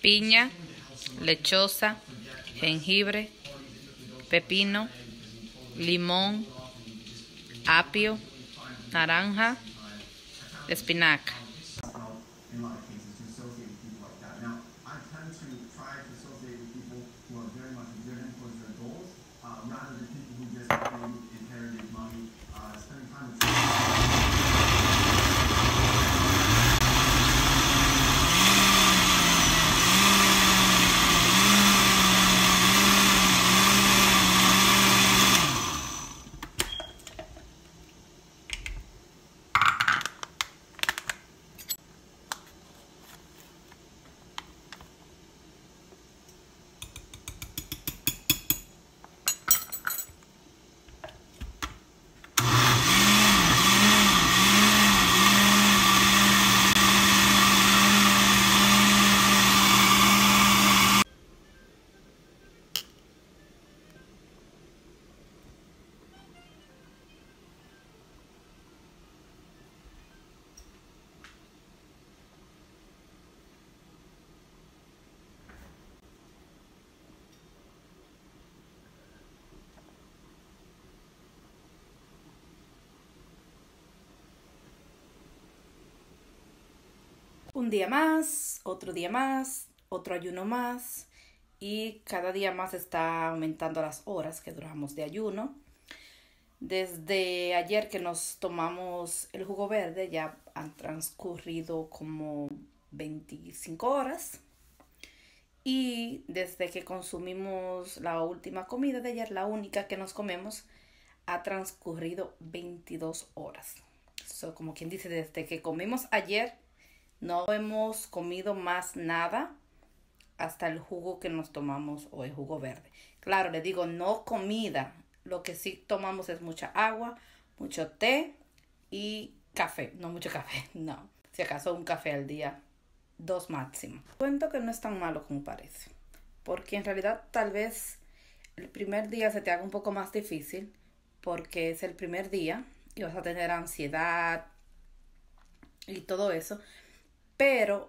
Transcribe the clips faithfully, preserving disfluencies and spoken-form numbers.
piña, lechosa, jengibre, pepino, limón, apio, naranja, espinaca. Un día más, otro día más, otro ayuno más y cada día más está aumentando las horas que duramos de ayuno. Desde ayer que nos tomamos el jugo verde ya han transcurrido como veinticinco horas y desde que consumimos la última comida de ayer, la única que nos comemos, ha transcurrido veintidós horas. So, como quien dice, desde que comimos ayer no hemos comido más nada hasta el jugo que nos tomamos o el jugo verde. Claro, le digo no comida. Lo que sí tomamos es mucha agua, mucho té y café. No mucho café, no. Si acaso un café al día, dos máximo. Cuento que no es tan malo como parece. Porque en realidad tal vez el primer día se te haga un poco más difícil. Porque es el primer día y vas a tener ansiedad y todo eso. Pero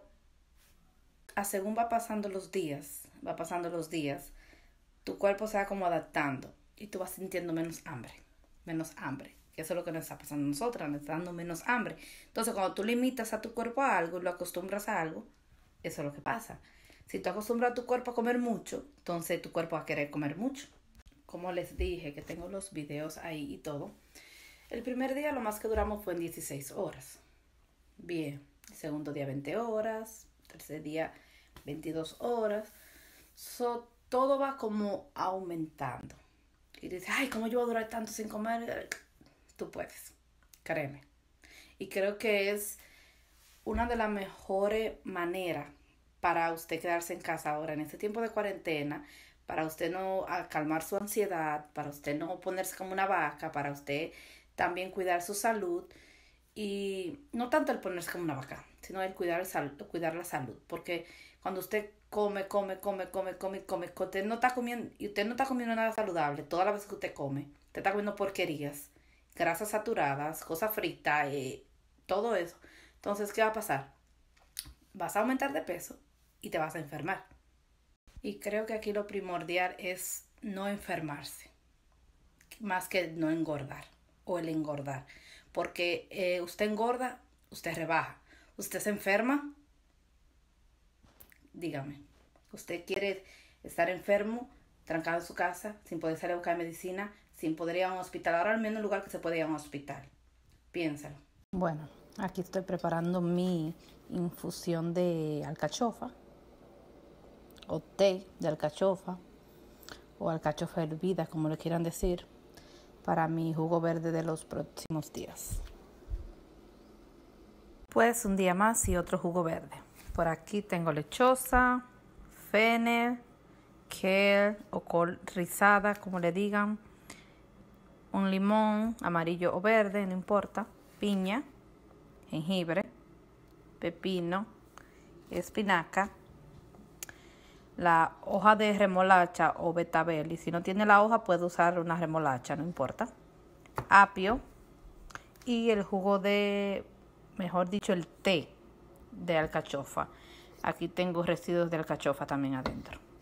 a según va pasando los días, va pasando los días, tu cuerpo se va como adaptando y tú vas sintiendo menos hambre, menos hambre. Que eso es lo que nos está pasando a nosotras, nos está dando menos hambre. Entonces, cuando tú limitas a tu cuerpo a algo, lo acostumbras a algo, eso es lo que pasa. Si tú acostumbras a tu cuerpo a comer mucho, entonces tu cuerpo va a querer comer mucho. Como les dije, que tengo los videos ahí y todo. El primer día lo más que duramos fue en dieciséis horas. Bien. El segundo día veinte horas, tercer día veintidós horas. So, todo va como aumentando. Y dices, ay, ¿cómo yo voy a durar tanto sin comer? Tú puedes, créeme. Y creo que es una de las mejores maneras para usted quedarse en casa ahora en este tiempo de cuarentena, para usted no calmar su ansiedad, para usted no ponerse como una vaca, para usted también cuidar su salud. Y no tanto el ponerse como una vaca, sino el cuidar, el salud, cuidar la salud. Porque cuando usted come, come, come, come, come, come, usted no está comiendo, y usted no está comiendo nada saludable, todas las veces que usted come, usted está comiendo porquerías, grasas saturadas, cosas fritas, eh, todo eso. Entonces, ¿qué va a pasar? Vas a aumentar de peso y te vas a enfermar. Y creo que aquí lo primordial es no enfermarse, más que no engordar o el engordar. Porque eh, usted engorda, usted rebaja. Usted se enferma, dígame. Usted quiere estar enfermo, trancado en su casa, sin poder salir a buscar medicina, sin poder ir a un hospital. Ahora al menos lugar que se puede ir a un hospital. Piénsalo. Bueno, aquí estoy preparando mi infusión de alcachofa. O té de alcachofa. O alcachofa hervida, como le quieran decir. Para mi jugo verde de los próximos días. Pues un día más y otro jugo verde. Por aquí tengo lechosa, fennel, kale o col rizada, como le digan. Un limón amarillo o verde, no importa. Piña, jengibre, pepino, espinaca. La hoja de remolacha o betabel, y si no tiene la hoja puede usar una remolacha, no importa. Apio y el jugo de, mejor dicho, el té de alcachofa. Aquí tengo residuos de alcachofa también adentro.